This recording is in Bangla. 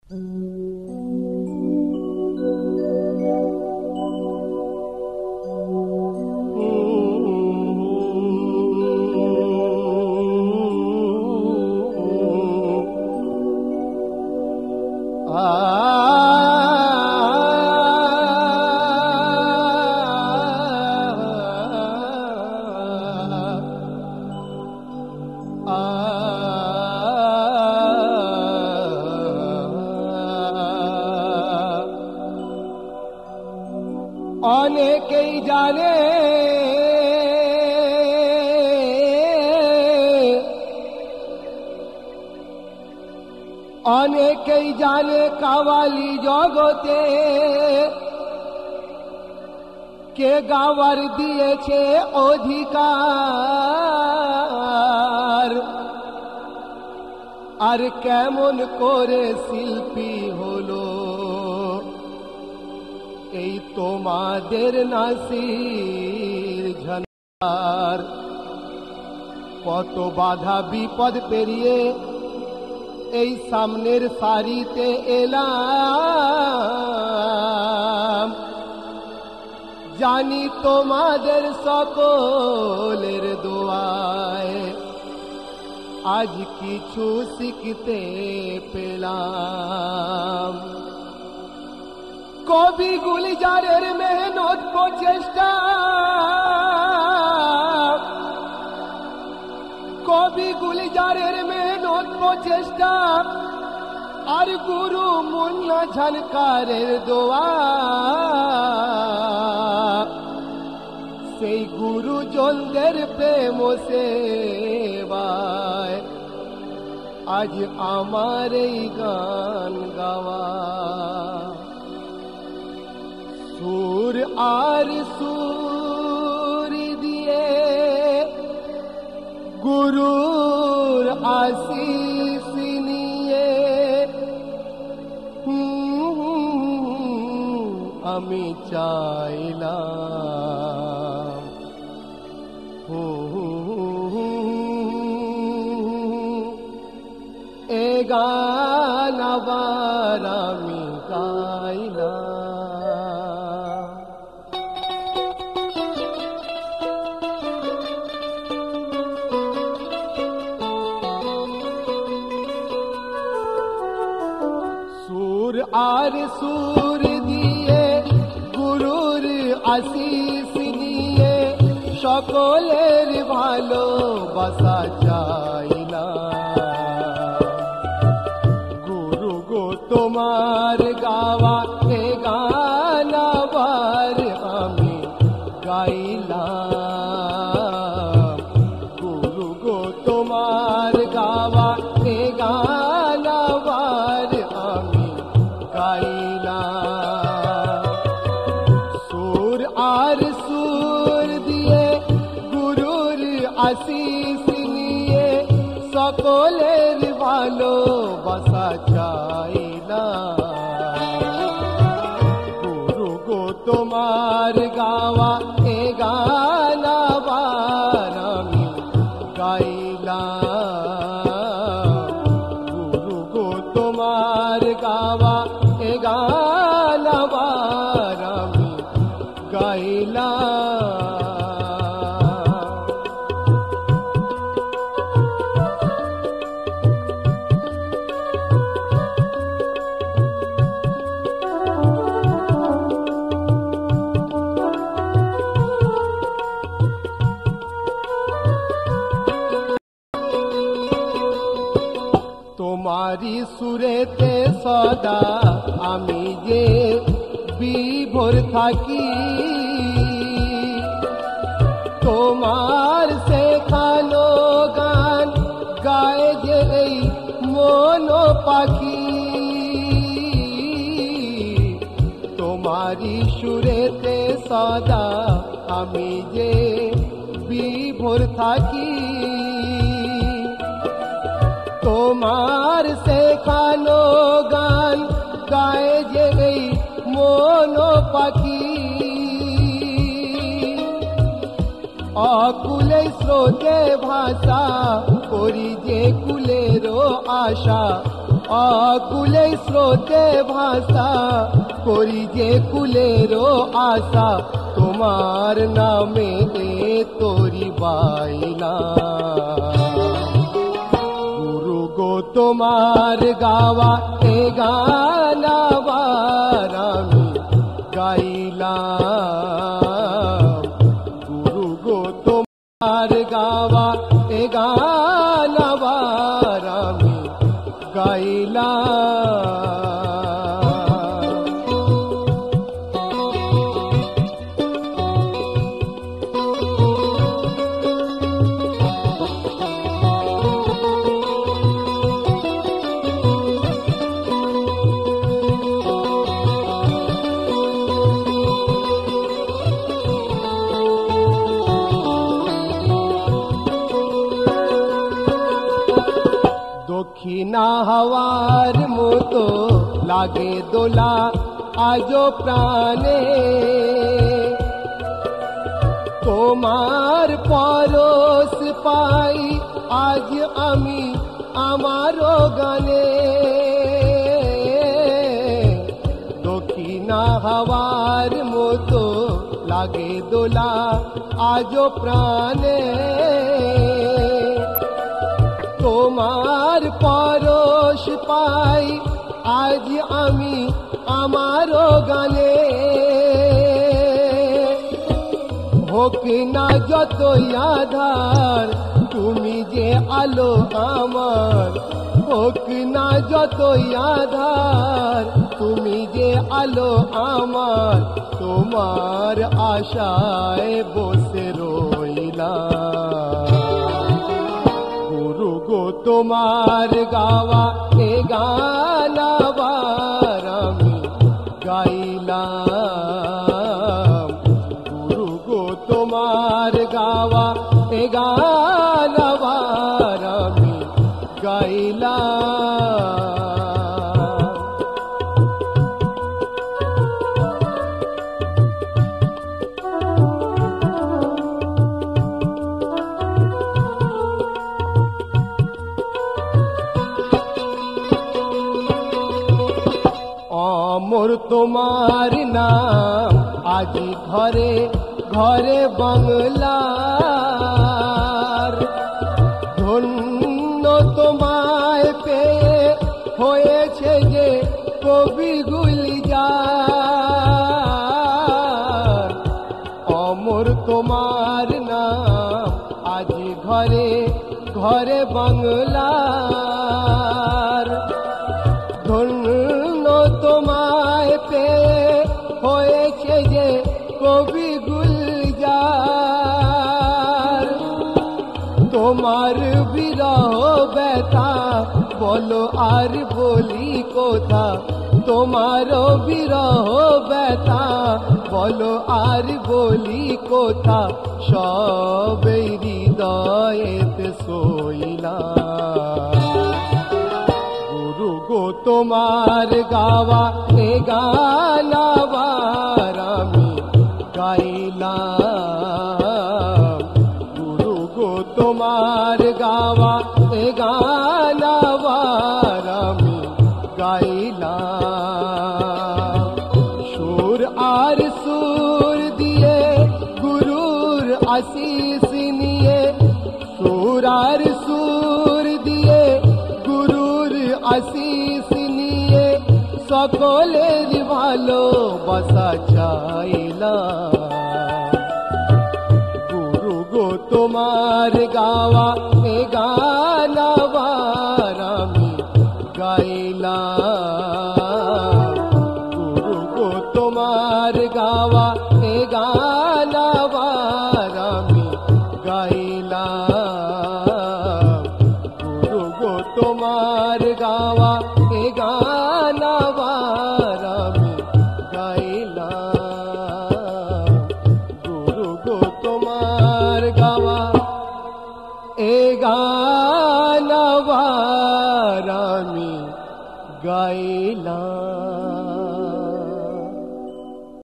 অনেকেই জানে কাওয়ালি জগতে কে গাওয়ার দিয়েছে অধিকার, আর কেমন করে শিল্পী হলো এই তোমাদের নাসির ঝান্ডার। কত বাধা বিপদ পেরিয়ে এই সামনের সারিতে এলাম, জানি তোমাদের সকলের দোয়ায় আজ কিছু শিখতে পেলাম। কবি গুলজারের মেহনত প্রচেষ্টা, কবি গুলজারের মেহনত প্রচেষ্টা, আর গুরু মুন্না ঝানকারের দোয়া, সেই গুরুজনদের প্রেম সেবায় আজ আমার এই গান গাওয়া। সুর আর সুর দিয়ে গুরুর আশিস নিয়ে আমি চাইলাম এ গান আবার আমি গাইলাম। আর সুর দিয়ে গুরুর আশিস নিয়ে সকলের ভালোবাসা চাইলাম। গুরু গো তোমার গাওয়া এ গান আবার আমি গাইলাম। গুরু গো তোমার গাওয়া এ গান আবার আমি গাইলাম। সুর আর সুর দিয়ে গুরুর আশিস নিয়ে সকলের ভালোবাসা চাইলাম। গুরু গো তোমার গাওয়া এ গান আবার আমি গাইলাম। গুরু গো তোমার গাওয়া এ গান আবার আমি গাইলাম। তোমারি সুরেতে সদা আমি যে বিভোর থাকি, তোমার শেখানো গান গায়ে যে এই মন পাখি। তোমারি সুরেতে সদা আমি যে বিভোর থাকি, তোমার শেখানো গান গায়ে যে এই মন পাখি। অকুলে স্রোতে ভাষা করি যে কুলেরও আশা, অকুলে স্রোতে ভাষা করি যে কুলেরও আশা তোমার নামে এ তরি বাইলা গুরু গো তোমার গাওয়া এ গান আবার আমি গাইলাম গুরু গো তোমার গাওয়া এ গান আবার আমি গাইলাম দক্ষিণা হাওয়ার মতো লাগে দোলা আজো প্রাণে তোমার পরশ পাই আজ আমি আমারও গানে দক্ষিণা হাওয়ার মতো লাগে দোলা আজো প্রাণে তোমার পরশ পাই আজ আমি আমারও গানে হোক না যতই আধার তুমি যে আলো আমার হোক না যতই আধার তুমি যে আলো আমার তোমার আশায় বসে রইলাম গুরু গো তোমার গাওয়া এ গান আবার আমি গাইলাম গুরু গো তোমার গাওয়া এ গান আবার আমি গাইলাম মোর তোমার নাম আজি ঘরে ঘরে বাংলার ধন্য তোমায় পেয়ে হয়েছে যে কবি গুলজার অমর তোমার নাম আজি ঘরে ঘরে বাংলার ধন্য তোমায় পেয়ে হয়েছে যে কবি গুলজার তোমার বিরহ ব্যথা বলো আর বলি কোথা তোমার বিরহ ব্যথা বলো আর বলি কোথা সবই হৃদয়েতে শোইলাম গুরু গো তোমার গাওয়া এ গান আবার আমি গাইলাম গুরু গো তোমার গাওয়া এ গান আবার আমি গাইলাম সুর আর সুর দিয়ে গুরুর আশিস নিয়ে সুর আর সুর দিয়ে গুরুর আশিস নিয়ে সকলের ভালোবাসা চাইলাম গুরু গো তোমার গাওয়া এ গান আবার আমি গাইলাম গুরু গো তোমার গাওয়া এ গান আবার আমি গাইলাম গুরু গো তোমার গাওয়া এ গান আবার আমি গাইলাম গুরু গো তোমার গাওয়া এ গান আবার আমি গাইলাম।